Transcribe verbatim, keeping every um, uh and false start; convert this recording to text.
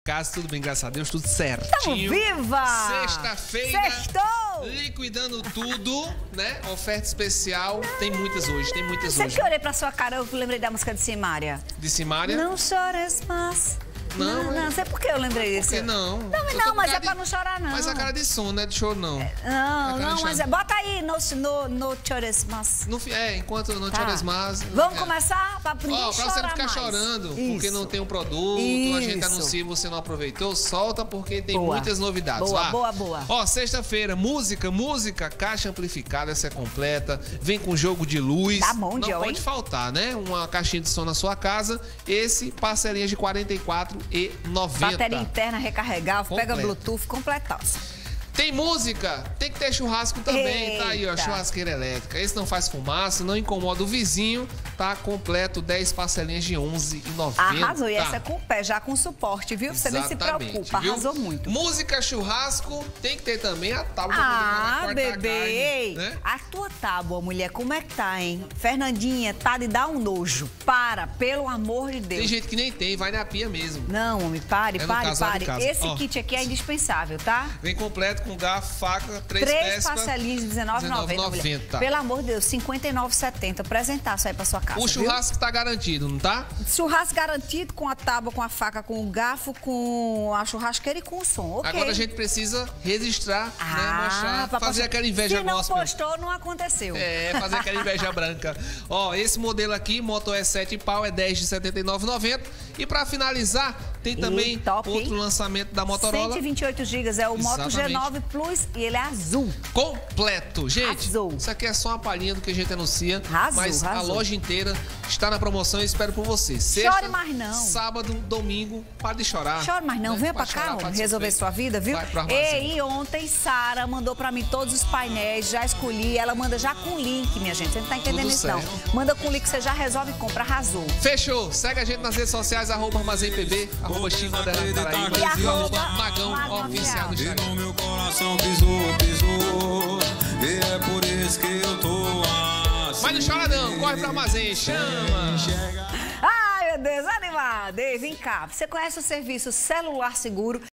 casa, tudo bem, graças a Deus, tudo certinho. Tamo viva! Sexta-feira. Sextou! Liquidando tudo, né? Oferta especial. Tem muitas hoje, tem muitas Sempre hoje. que eu olhei pra sua cara, eu lembrei da música de Simária. De Simária? Não chores mais. Não, Não, não sei por que eu lembrei disso. Por que não? Não, Eu tô não, com mas cara é pra de- não chorar, não. Mas a cara de sono, não é de choro, não. Não, A cara não, de mas choro. é, bota aí no, no, no chores mais. No fi- é, enquanto não Tá. chores mais. Vamos é. começar pra ninguém Ó, pra você chorar não ficar mais. chorando, porque Isso. não tem um produto, a gente Isso. anuncia e você não aproveitou, solta porque tem Boa. muitas novidades. Boa, Vá. boa, boa. Ó, sexta-feira, música, música, caixa amplificada, essa é completa, vem com jogo de luz. Tá bom, não Joe, pode hein? faltar, né? Uma caixinha de som na sua casa, esse parcelinha de quarenta e quatro reais e noventa centavos. Bateria interna recarregável, pega Completo. Bluetooth, completaço. Tem música, tem que ter churrasco também, tá aí, ó, Eita. churrasqueira elétrica. Esse não faz fumaça, não incomoda o vizinho, tá completo, dez parcelinhas de onze reais e noventa centavos. Arrasou, e essa é com o pé, já com suporte, viu? Você nem se Exatamente, preocupa, viu? arrasou muito. Música, churrasco, tem que ter também a tábua Ah, pra poder cortar a bebê! carne, né? A tua tábua, mulher, como é que tá, hein? Fernandinha, tá de dar um nojo. Para, pelo amor de Deus. Tem gente que nem tem, vai na pia mesmo. Não, homem, pare, É no pare, casal de pare. casa. Esse Ó. kit aqui é indispensável, tá? Vem completo com garfo, faca, três, Três peças. parcelinhas de dezenove reais e noventa centavos. Pelo amor de Deus, cinquenta e nove reais e setenta centavos. Apresentaço aí pra sua casa, O viu? churrasco tá garantido, não tá? Churrasco garantido com a tábua, com a faca, com o garfo, com a churrasqueira e com o som, ok? Agora a gente precisa registrar, né? Ah, Mostrar, pra fazer postar. aquela inveja Se não gospel. postou, não aconteceu. É, fazer aquela inveja branca. Ó, esse modelo aqui, Moto E sete pau, é dez de setenta e nove reais e noventa centavos. E pra finalizar, tem também E top, outro hein? lançamento da Motorola. cento e vinte e oito gigas, é o Moto G Exatamente. nove Plus e ele é azul. Completo. Gente, Arrasou. isso aqui é só uma palhinha do que a gente anuncia. Arrasou, mas arrasou. a loja inteira está na promoção e espero por você. Sexta, Chore mais não. Sábado, domingo, para de chorar. Chora mais não, né? venha pra Pode cá, chorar, homem, pode resolver sofrer. sua vida, viu? Vai pro armazém. E ontem, Sara mandou pra mim todos os painéis, já escolhi, ela manda já com link, minha gente, você não tá entendendo Tudo isso não. certo. Manda com link, você já resolve e compra, arrasou. Fechou. Segue a gente nas redes sociais, arroba Armazém P B, arroba Chico Underline Paraíba E e arroba arroba Magão Magão Oficial do E Instagram. no meu coração pisou, pisou. E é por isso que eu tô assim. Mas não chora não, corre pro armazém, chama! Chega. Ai, meu Deus, animada. Ei, vem cá, você conhece o serviço Celular Seguro?